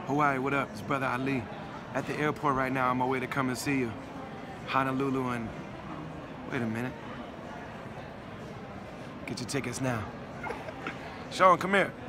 Hawaii, what up? It's Brother Ali. At the airport right now, on my way to come and see you. Honolulu and... Wait a minute. Get your tickets now. Sean, come here.